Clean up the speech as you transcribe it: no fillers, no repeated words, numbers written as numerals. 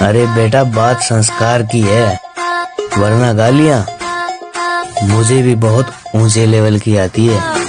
अरे बेटा, बात संस्कार की है, वरना गालियां मुझे भी बहुत ऊंचे लेवल की आती है।